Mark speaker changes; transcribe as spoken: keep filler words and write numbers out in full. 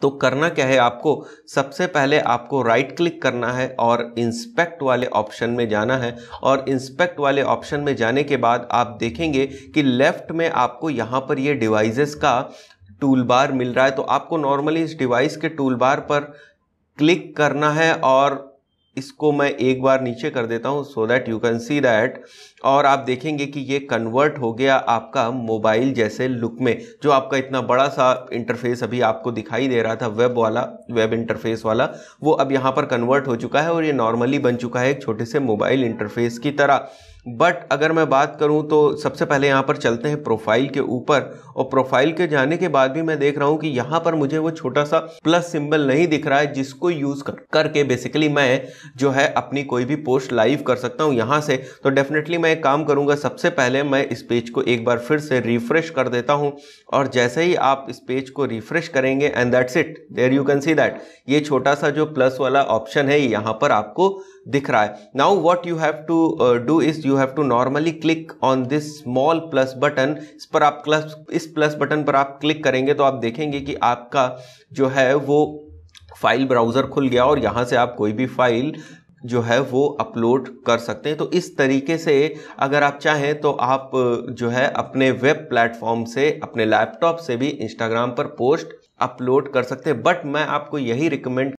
Speaker 1: तो करना क्या है, आपको सबसे पहले आपको राइट क्लिक करना है और इंस्पेक्ट वाले ऑप्शन में जाना है। और इंस्पेक्ट वाले ऑप्शन में जाने के बाद आप देखेंगे कि लेफ्ट में आपको यहाँ पर ये डिवाइसेस का टूल बार मिल रहा है। तो आपको नॉर्मली इस डिवाइस के टूल बार पर क्लिक करना है और इसको मैं एक बार नीचे कर देता हूं so that you can see that. और आप देखेंगे कि ये कन्वर्ट हो गया आपका मोबाइल जैसे लुक में। जो आपका इतना बड़ा सा इंटरफेस अभी आपको दिखाई दे रहा था वेब वाला, वेब इंटरफेस वाला, वो अब यहाँ पर कन्वर्ट हो चुका है और ये नॉर्मली बन चुका है एक छोटे से मोबाइल इंटरफेस की तरह। बट अगर मैं बात करूं तो सबसे पहले यहाँ पर चलते हैं प्रोफाइल के ऊपर, और प्रोफाइल के जाने के बाद भी मैं देख रहा हूं कि यहाँ पर मुझे वो छोटा सा प्लस सिंबल नहीं दिख रहा है जिसको यूज कर करके बेसिकली मैं जो है अपनी कोई भी पोस्ट लाइव कर सकता हूं यहाँ से। तो डेफिनेटली मैं एक काम करूंगा, सबसे पहले मैं इस पेज को एक बार फिर से रिफ्रेश कर देता हूं। और जैसे ही आप इस पेज को रिफ्रेश करेंगे and that's it, there you can see that ये छोटा सा जो प्लस वाला ऑप्शन है यहाँ पर आपको दिख रहा है। Now what you have to do is you have to normally click on this small plus button. इस पर आप प्लस इस प्लस बटन पर आप क्लिक करेंगे तो आप देखेंगे कि आपका जो है वो फाइल ब्राउजर खुल गया और यहाँ से आप कोई भी फाइल जो है वो अपलोड कर सकते हैं। तो इस तरीके से अगर आप चाहें तो आप जो है अपने वेब प्लेटफॉर्म से, अपने लैपटॉप से भी इंस्टाग्राम पर पोस्ट अपलोड कर सकते हैं। बट मैं आपको यही रिकमेंड